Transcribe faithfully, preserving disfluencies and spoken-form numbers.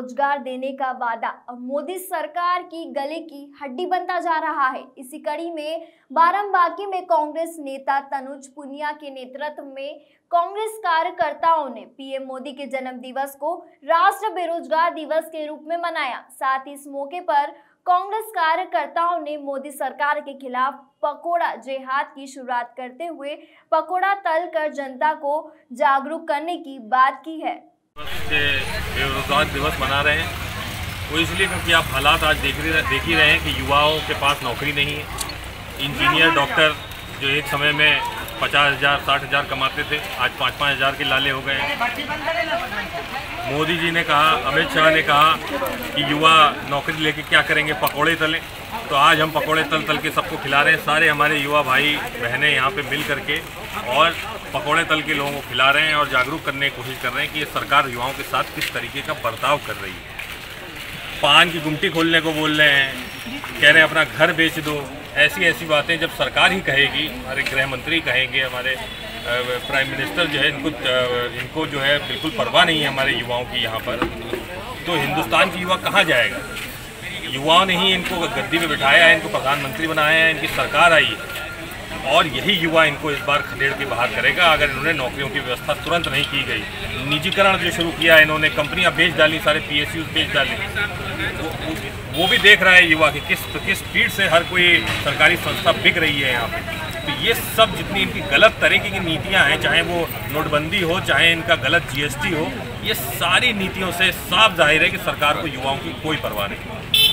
रोजगार देने का वादा अब मोदी सरकार की गले की हड्डी बनता जा रहा है। इसी कड़ी में बाराबंकी में कांग्रेस नेता तनुज पुनिया के नेतृत्व में कांग्रेस कार्यकर्ताओं ने पीएम मोदी के जन्म दिवस को राष्ट्रीय बेरोजगार दिवस के रूप में मनाया। साथ ही इस मौके पर कांग्रेस कार्यकर्ताओं ने मोदी सरकार के खिलाफ पकोड़ा जिहाद की शुरुआत करते हुए पकोड़ा तल कर जनता को जागरूक करने की बात की है। बेरोजगार दिवस मना रहे हैं वो इसलिए क्योंकि आप हालात आज देख रहे देख ही रहे हैं कि युवाओं के पास नौकरी नहीं है। इंजीनियर, डॉक्टर जो एक समय में पचास हज़ार साठ हज़ार कमाते थे, आज पाँच पाँच हज़ार के लाले हो गए हैं। मोदी जी ने कहा, अमित शाह ने कहा कि युवा नौकरी लेके क्या करेंगे, पकोड़े तलें। तो आज हम पकोड़े तल तल के सबको खिला रहे हैं। सारे हमारे युवा भाई बहनें यहाँ पे मिल करके और पकोड़े तल के लोगों को खिला रहे हैं और जागरूक करने की कोशिश कर रहे हैं कि ये सरकार युवाओं के साथ किस तरीके का बर्ताव कर रही है। पान की गुमटी खोलने को बोल रहे हैं, कह रहे हैं अपना घर बेच दो। ऐसी ऐसी बातें जब सरकार ही कहेगी, हमारे गृह मंत्री कहेंगे, हमारे प्राइम मिनिस्टर जो है, इनको इनको जो है बिल्कुल परवाह नहीं है हमारे युवाओं की यहाँ पर, तो हिंदुस्तान की युवा कहाँ जाएगा। युवाओं ने ही इनको गद्दी में बिठाया है, इनको प्रधानमंत्री बनाया है, इनकी सरकार आई है और यही युवा इनको इस बार खदेड़ के बाहर करेगा अगर इन्होंने नौकरियों की व्यवस्था तुरंत नहीं की गई। निजीकरण जो शुरू किया है इन्होंने, कंपनियां बेच डाली, सारे पीएसयू बेच डाले। वो, वो भी देख रहा है युवा कि किस किस स्पीड से हर कोई सरकारी संस्था बिक रही है यहाँ पे। तो ये सब जितनी इनकी गलत तरीके की नीतियाँ हैं, चाहे वो नोटबंदी हो, चाहे इनका गलत जीएसटी हो, ये सारी नीतियों से साफ जाहिर है कि सरकार को युवाओं की कोई परवाह नहीं।